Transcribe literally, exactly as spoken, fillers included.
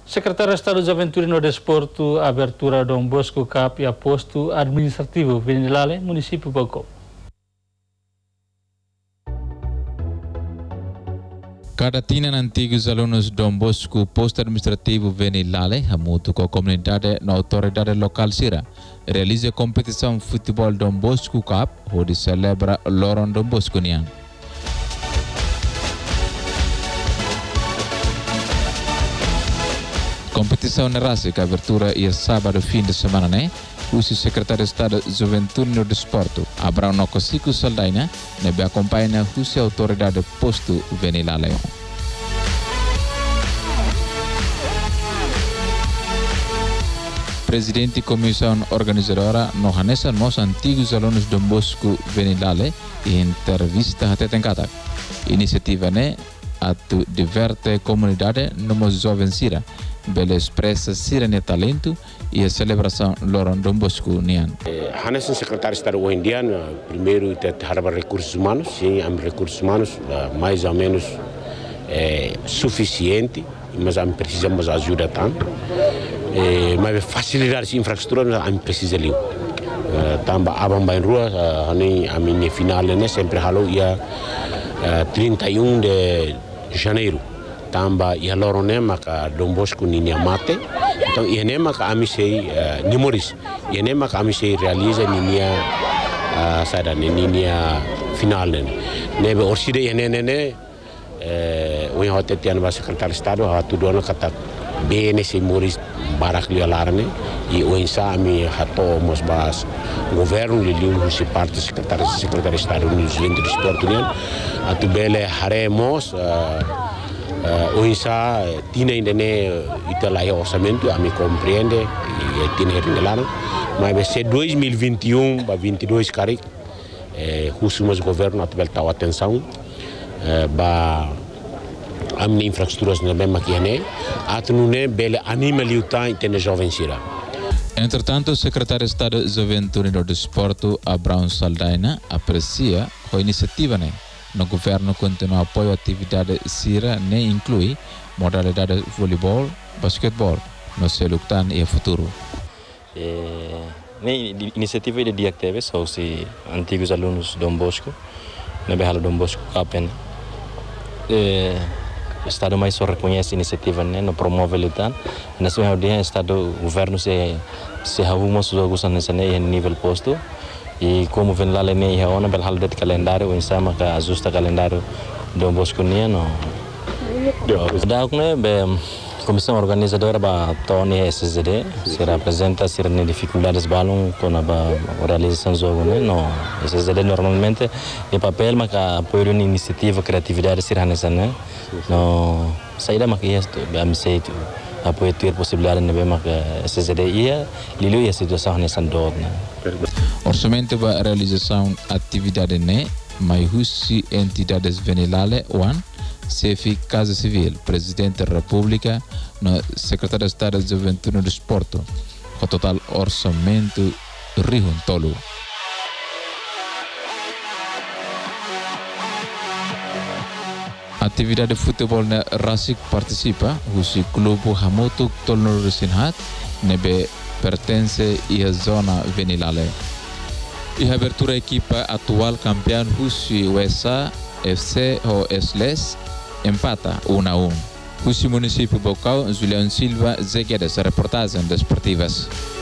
Secretário de Estado de Aventura no Desporto, abertura Dom Bosco Cup e posto administrativo Venilale, município Bocó. Cada tina antigos alunos Dom Bosco posto administrativo Venilale, junto com a comunidade na autoridade local Sira, realiza a competição futebol Dom Bosco Cup, onde celebra Loron Dom Bosco Nian. Competição na raça, que a abertura é sábado fim de semana, né? O secretário de Estado de Juventude no Desporto, Abraão Nocosico Saldaina, nebe acompanha a autoridade posto Venilale. Presidente Comissão Organizadora, Nohanesa, nos antigos alunos Dom Bosco Venilale, e entrevista até Tenkata. Iniciativa, né? A diverte a comunidade no jovem Sira, bela expressa Sira ne talento e a celebração Loron Dom Bosco Nian. Hanesen secretário de Estado indiano, primeiro tem recursos humanos, sim, há recursos humanos mais ou menos é, suficiente, mas a precisamos de ajuda tanto. É, mas facilitar essa infraestrutura a precisa ali. Tamba abang bain rua, a minha final né sempre halo ia trinta e um de janeiro. Tamba ia lorone maka Dom Bosco ninia mate, então ia nem maka ami sei nimoris, ia nem maka ami sei realiza ninia sada ninia final né. Nebe orside ia nene ne, o yang hotel tian ba secretário de Estado ha tu dono kata bene sei moris barak li alarne e o insa ami hato mos bas governo li liu si parte secretário secretário de Estado no Juventude de Desporto né, atu bele haremos Uh, o insa tina ainda ne itala é orçamento a me compreende e tina ringelano mas se dois mil e vinte e um para vinte e dois cari eh os governo atual tá atenção eh, ba a minha infraestruturas na mesma que né atunu ne bele anima liuta intene jovem Sira. Entretanto, o secretário de Estado de Juventude no Desporto, Abraão Saldaina, aprecia a iniciativa né. No governo continua apoio à atividade Sira, nem inclui modalidade de voleibol, basquetebol, no seu lutar e futuro. É, nem iniciativa de dia que são os antigos alunos Dom Bosco, na Berrala Dom Bosco Capen. É, o Estado mais só reconhece a iniciativa, né, no promove o lutar. Na sua dia, o Estado, o governo se se arruma os jogos nesse nível posto. E como vem lá nem é ona bel haldet calendário em sama que ajusta calendário Dom Bosco Niano. Da né be comissão organizadora ba Tony S Z D se representa ser ne dificuldades balão com a realização do jogo né no S Z D normalmente é papel mas apoio uma iniciativa criatividade ser nessa né no saída mas é bem sei apoio ter possibilidade de ver mas S Z D ia lilo a situação nessa dor né. Orçamento para a realização atividade né, Maihusi entidades Venilale, One, C F I Casa Civil, Presidente da República, no Secretário de Estado de Juventude no Desporto, com total orçamento Rihun Tolu. Atividade de futebol na Rasik participa, o clube Hamotuk Tolno Resinhat, nebe pertence à zona Venilale. E a abertura equipa atual campeão Husi U S A F C ou Esles empata um a um. Husi município Bocau, Julião Silva, Zeguedes, reportagem desportivas.